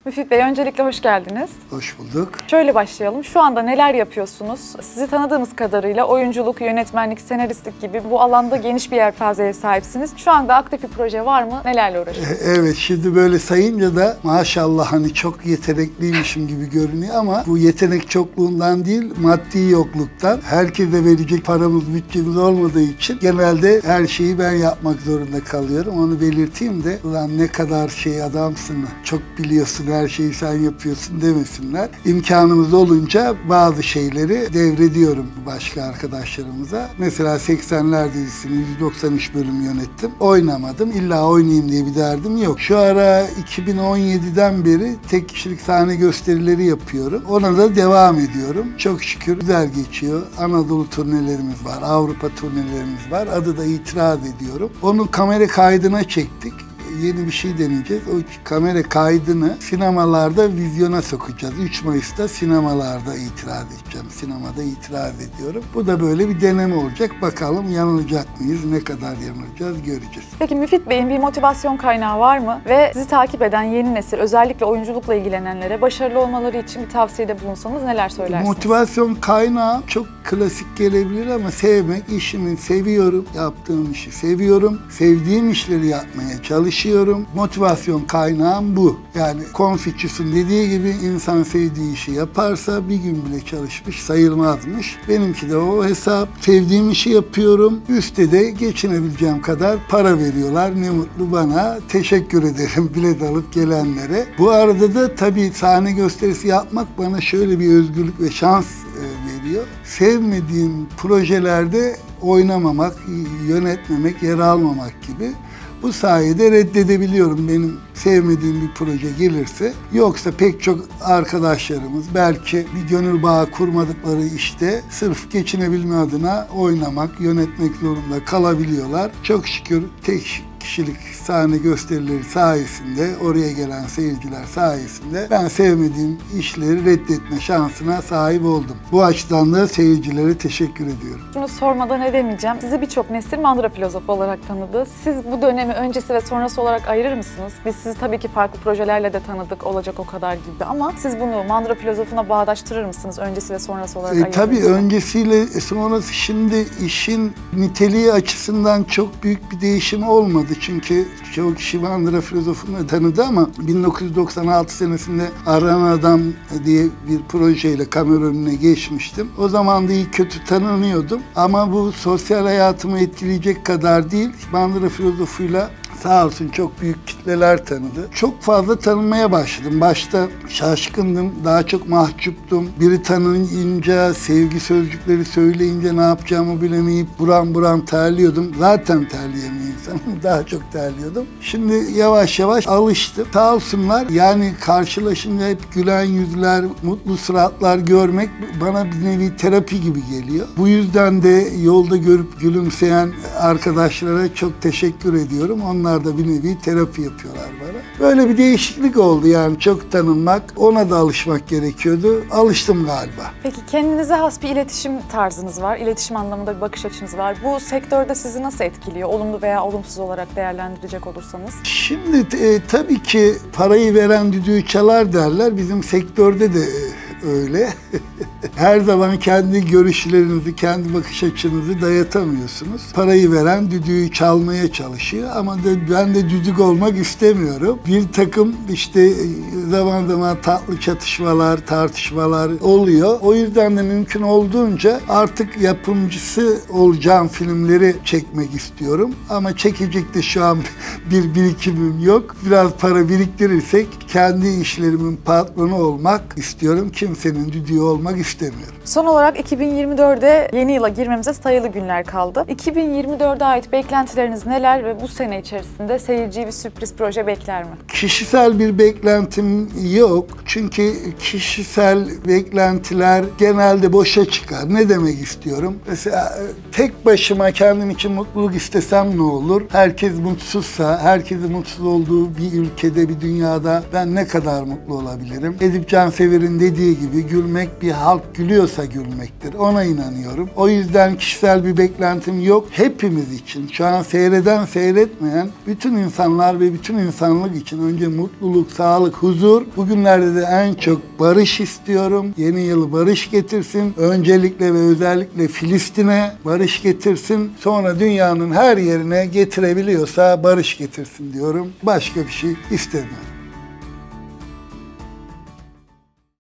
Müfit Bey, öncelikle hoş geldiniz. Hoş bulduk. Şöyle başlayalım. Şu anda neler yapıyorsunuz? Sizi tanıdığımız kadarıyla oyunculuk, yönetmenlik, senaristlik gibi bu alanda geniş bir yelpazeye sahipsiniz. Şu anda aktif bir proje var mı? Nelerle uğraşıyorsunuz? Evet, şimdi böyle sayınca da maşallah hani çok yetenekliymişim gibi görünüyor ama bu yetenek çokluğundan değil, maddi yokluktan. Herkese verecek paramız, bütçemiz olmadığı için genelde her şeyi ben yapmak zorunda kalıyorum. Onu belirteyim de ulan ne kadar adamsın, çok biliyorsun, her şeyi sen yapıyorsun demesinler. İmkanımız olunca bazı şeyleri devrediyorum başka arkadaşlarımıza. Mesela 80'ler dizisini 193 bölüm yönettim. Oynamadım. İlla oynayayım diye bir derdim yok. Şu ara 2017'den beri tek kişilik sahne gösterileri yapıyorum. Ona da devam ediyorum. Çok şükür güzel geçiyor. Anadolu turnelerimiz var, Avrupa turnelerimiz var. Adı da İtiraz Ediyorum. Onu kamera kaydına çektik. Yeni bir şey deneyeceğiz. O kamera kaydını sinemalarda vizyona sokacağız. 3 Mayıs'ta sinemalarda itiraz edeceğim. Sinemada itiraz ediyorum. Bu da böyle bir deneme olacak. Bakalım yanılacak mıyız? Ne kadar yanılacağız göreceğiz. Peki Müfit Bey'in bir motivasyon kaynağı var mı? Ve sizi takip eden yeni nesil, özellikle oyunculukla ilgilenenlere başarılı olmaları için bir tavsiyede bulunsanız neler söylersiniz? Motivasyon kaynağı çok klasik gelebilir ama sevmek, işimi seviyorum. Yaptığım işi seviyorum. Sevdiğim işleri yapmaya çalışıyorum. Motivasyon kaynağım bu. Yani Konfüçyüs'ün dediği gibi insan sevdiği işi yaparsa bir gün bile çalışmış sayılmazmış. Benimki de o hesap. Sevdiğim işi yapıyorum. Üste de geçinebileceğim kadar para veriyorlar. Ne mutlu bana. Teşekkür ederim bilet alıp gelenlere. Bu arada da tabii sahne gösterisi yapmak bana şöyle bir özgürlük ve şans veriyor. Sevmediğim projelerde oynamamak, yönetmemek, yer almamak gibi. Bu sayede reddedebiliyorum benim sevmediğim bir proje gelirse. Yoksa pek çok arkadaşlarımız belki bir gönül bağı kurmadıkları işte sırf geçinebilme adına oynamak, yönetmek zorunda kalabiliyorlar. Çok şükür tek kişilik sahne gösterileri sayesinde, oraya gelen seyirciler sayesinde ben sevmediğim işleri reddetme şansına sahip oldum. Bu açıdan da seyircilere teşekkür ediyorum. Şunu sormadan edemeyeceğim. Sizi birçok nesil mandıra filozofu olarak tanıdı. Siz bu dönemi öncesi ve sonrası olarak ayırır mısınız? Biz sizi tabii ki farklı projelerle de tanıdık, olacak o kadar gibi ama siz bunu mandıra filozofuna bağdaştırır mısınız? Öncesi ve sonrası olarak ayırır Tabii mısınız? öncesiyle sonrası, şimdi işin niteliği açısından çok büyük bir değişim olmadı. Çünkü çoğu kişi mandıra filozofunu tanıdı ama 1996 senesinde Aran Adam diye bir projeyle kamera önüne geçmiştim. O zaman da iyi kötü tanınıyordum ama bu sosyal hayatımı etkileyecek kadar değil. Mandıra filozofuyla sağ olsun çok büyük kitleler tanıdı. Çok fazla tanınmaya başladım. Başta şaşkındım, daha çok mahcuptum. Biri tanıyınca, sevgi sözcükleri söyleyince ne yapacağımı bilemeyip buram buram terliyordum. Zaten terleyen bir insanım, daha çok terliyordum. Şimdi yavaş yavaş alıştım. Sağ olsunlar, yani karşılaşınca hep gülen yüzler, mutlu suratlar görmek bana bir nevi terapi gibi geliyor. Bu yüzden de yolda görüp gülümseyen arkadaşlara çok teşekkür ediyorum. Onlar da bir nevi terapi yapıyorlar bana. Böyle bir değişiklik oldu, yani çok tanınmak, ona da alışmak gerekiyordu. Alıştım galiba. Peki kendinize has bir iletişim tarzınız var, iletişim anlamında bir bakış açınız var. Bu sektörde sizi nasıl etkiliyor? Olumlu veya olumsuz olarak değerlendirecek olursanız. Şimdi tabii ki parayı veren düdüğü çalar derler. Bizim sektörde de öyle. Her zaman kendi görüşlerinizi, kendi bakış açınızı dayatamıyorsunuz. Parayı veren düdüğü çalmaya çalışıyor ama ben de düdük olmak istemiyorum. Bir takım işte zaman zaman tatlı çatışmalar, tartışmalar oluyor. O yüzden de mümkün olduğunca artık yapımcısı olacağım filmleri çekmek istiyorum. Ama çekecek de şu an bir birikimim yok. Biraz para biriktirirsek kendi işlerimin patronu olmak istiyorum. Kimsenin düdüğü olmak istemiyorum. Son olarak 2024'e yeni yıla girmemize sayılı günler kaldı. 2024'e ait beklentileriniz neler ve bu sene içerisinde seyirciyi bir sürpriz proje bekler mi? Kişisel bir beklentim yok. Çünkü kişisel beklentiler genelde boşa çıkar. Ne demek istiyorum? Mesela tek başıma kendim için mutluluk istesem ne olur? Herkes mutsuzsa, herkesin mutsuz olduğu bir ülkede, bir dünyada ben ne kadar mutlu olabilirim? Edip Cansever'in dediği gibi gülmek bir hal halk gülüyorsa gülmektir. Ona inanıyorum. O yüzden kişisel bir beklentim yok. Hepimiz için, şu an seyreden, seyretmeyen bütün insanlar ve bütün insanlık için önce mutluluk, sağlık, huzur. Bugünlerde de en çok barış istiyorum. Yeni yıl barış getirsin. Öncelikle ve özellikle Filistin'e barış getirsin. Sonra dünyanın her yerine getirebiliyorsa barış getirsin diyorum. Başka bir şey istemiyorum.